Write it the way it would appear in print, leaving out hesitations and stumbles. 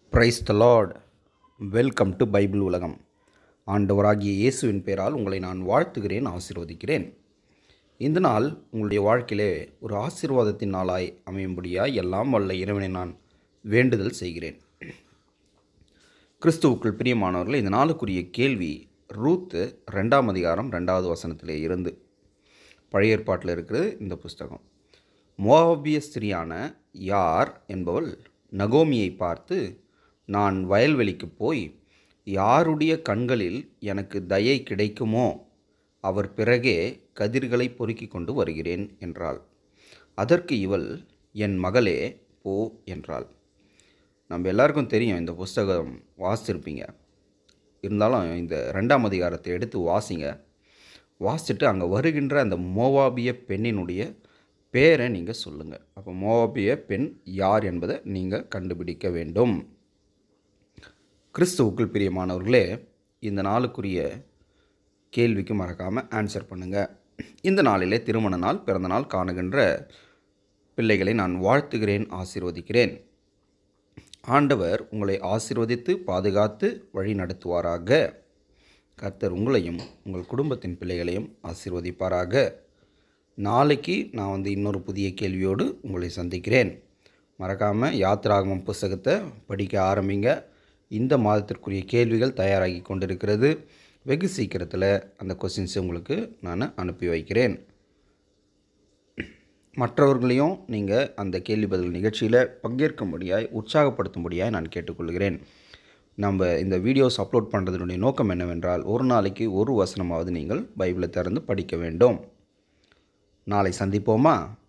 Price the Lord. Welcome to Bible உலகம். ஆண்டவராகிய இயேசுவின் பெயரால் உங்களை நான் வாழ்த்துகிறேன், ஆசீர்வதிக்கிறேன். இந்த நாள் உங்களுடைய வாழ்க்கையிலே ஒரு ஆசீர்வாதத்தின் நாளாய் அமையும்படியாய் எல்லாம் வல்ல இறைவனை நான் வேண்டுதல் செய்கிறேன். கிறிஸ்துவுக்குள் பிரியமானவர்கள், இந்த நாளுக்குரிய கேள்வி ரூத்து 2ஆம் அதிகாரம் 2வது வசனத்திலே இருந்து பழைய ஏற்பாட்டில் இருக்கிறது இந்த புஸ்தகம். மோவாபிய ஸ்திரியான யார் என்பவள் நகோமியை பார்த்து, நான் வயல்வெளிக்கு போய் யாருடைய கண்களில் எனக்கு தயை கிடைக்குமோ அவர் பிறகே கதிர்களை பொறுக்கி கொண்டு வருகிறேன் என்றாள். அதற்கு இவள், என் மகளே போ என்றாள். நம்ம எல்லாருக்கும் தெரியும், இந்த புஸ்தகம் வாசிச்சிருப்பீங்க. இருந்தாலும் இந்த 2ஆம் அதிகாரத்தை எடுத்து வாசிங்க. வாசிச்சுட்டு அங்கே வருகின்ற அந்த மோவாபிய பெண்ணினுடைய பேரை நீங்கள் சொல்லுங்கள். அப்போ மோவாபிய பெண் யார் என்பதை நீங்கள் கண்டுபிடிக்க வேண்டும். கிறிஸ்துவுக்குள் பிரியமானவர்களே, இந்த நாளுக்குரிய கேள்விக்கு மறக்காமல் ஆன்சர் பண்ணுங்கள். இந்த நாளிலே திருமண நாள், பிறந்த நாள் காணுகின்ற பிள்ளைகளை நான் வாழ்த்துகிறேன், ஆசீர்வதிக்கிறேன். ஆண்டவர் உங்களை ஆசீர்வதித்து பாதுகாத்து வழி நடத்துவாராக. கர்த்தர் உங்களையும் உங்கள் குடும்பத்தின் பிள்ளைகளையும் ஆசீர்வதிப்பாராக. நாளைக்கு நான் இன்னொரு புதிய கேள்வியோடு உங்களை சந்திக்கிறேன். மறக்காமல் யாத்திராகமம் புஸ்தகத்தை படிக்க ஆரம்பிங்க. இந்த மாதத்திற்குரிய கேள்விகள் தயாராகி கொண்டிருக்கிறது. வெகு சீக்கிரத்தில் அந்த கொஸ்டின்ஸை உங்களுக்கு நான் அனுப்பி வைக்கிறேன். மற்றவர்களையும் நீங்கள் அந்த கேள்வி பதில் நிகழ்ச்சியில் பங்கேற்கும்படியாய் உற்சாகப்படுத்தும்படியாய் நான் கேட்டுக்கொள்கிறேன். நம்ம இந்த வீடியோஸ் அப்லோட் பண்ணுறதுனுடைய நோக்கம் என்னவென்றால், ஒரு நாளைக்கு ஒரு வசனமாவது நீங்கள் பைபிளை திறந்து படிக்க வேண்டும். நாளை சந்திப்போமா?